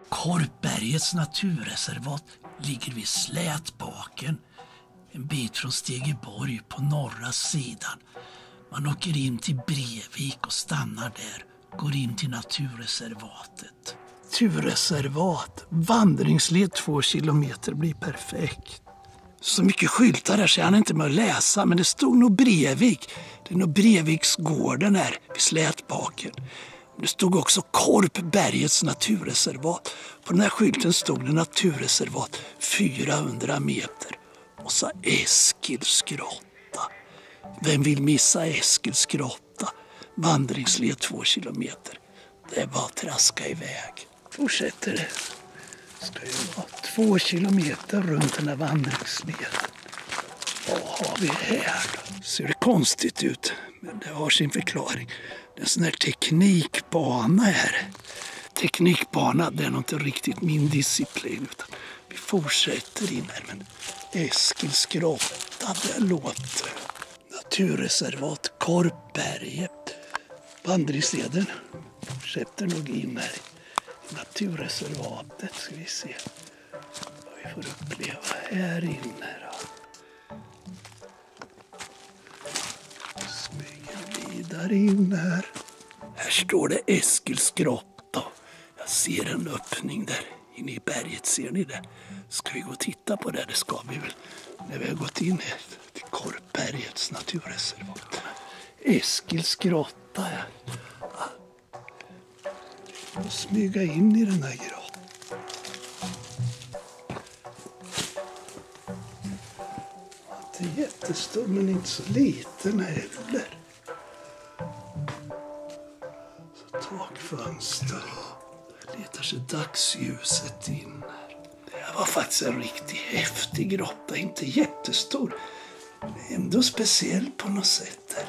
Korpbergets naturreservat ligger vid Slätbaken, en bit från Stegeborg på norra sidan. Man åker in till Brevik och stannar där, går in till naturreservatet. Naturreservat, vandringsled 2 kilometer blir perfekt. Så mycket skyltar här så jag hann inte med att läsa, men det stod nog Brevik. Det är nog Breviksgården här vid Slätbaken. Det stod också Korpbergets naturreservat. På den här skylten stod det naturreservat 400 meter. Och så Eskilsgrotta. Vem vill missa Eskilsgrotta? Vandringsled 2 kilometer. Det är bara att traska iväg. Fortsätter det. Ska ju vara 2 kilometer runt den här vandringsleden. Vad har vi här då? Ser det konstigt ut, men det har sin förklaring. Det är en sån här teknikbana här. Teknikbana, det är nog inte riktigt min disciplin, utan vi fortsätter in här. Men Eskilsgrotta, det låter. Naturreservat Korpberget. Vandringsleden fortsätter nog in här i naturreservatet. Ska vi se vad vi får uppleva här inne då. Smyger vidare in här. Här står det Eskilsgrotta. Jag ser en öppning där inne i berget. Ser ni det? Ska vi gå och titta på det? Det ska vi väl när vi har gått in till Korpbergets naturreservat. Eskilsgrotta. Och smyga in i den här grottan. Inte jättestor men inte så liten heller. Så takfönster. Letar sig dagsljuset in här. Det var faktiskt en riktigt häftig grotta. Inte jättestor. Men ändå speciell på något sätt där.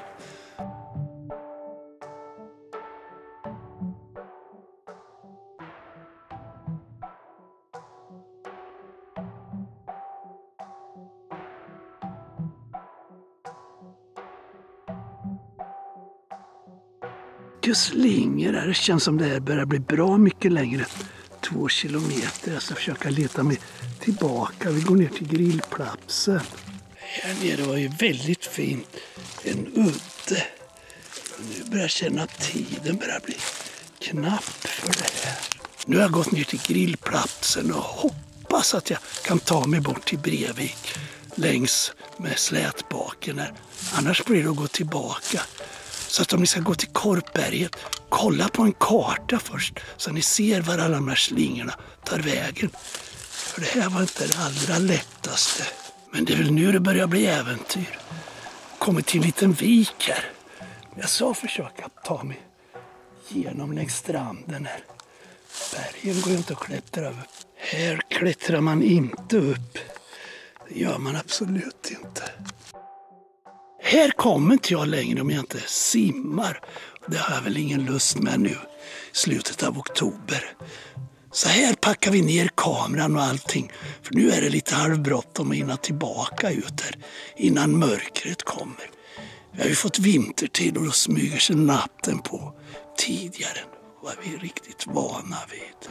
Slinger här. Det känns som det här börjar bli bra mycket längre. 2 kilometer. Jag ska försöka leta mig tillbaka. Vi går ner till grillplatsen. Här nere var ju väldigt fint. En udde. Nu börjar jag känna att tiden börjar bli knapp för det här. Nu har jag gått ner till grillplatsen och hoppas att jag kan ta mig bort till Brevik längs med Slätbaken här. Annars blir det att gå tillbaka. Så att om ni ska gå till Korpberget, kolla på en karta först så ni ser var alla de här slingorna tar vägen. För det här var inte det allra lättaste. Men det är väl nu det börjar bli äventyr. Kommer till en liten vik här. Jag sa försöka ta mig genom längs stranden här. Bergen går ju inte att klättra upp. Här klättrar man inte upp. Det gör man absolut inte. Här kommer inte jag längre om jag inte simmar. Det har jag väl ingen lust med nu i slutet av oktober. Så här packar vi ner kameran och allting. För nu är det lite halvbråttom att hinna tillbaka ut här innan mörkret kommer. Vi har ju fått vintertid och då smyger sig natten på tidigare än vad vi är riktigt vana vid.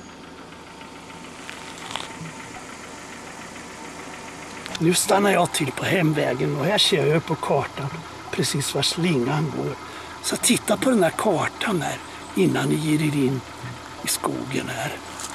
Nu stannar jag till på hemvägen och här ser jag på kartan precis var slingan går. Så titta på den här kartan här innan ni ger er in i skogen här.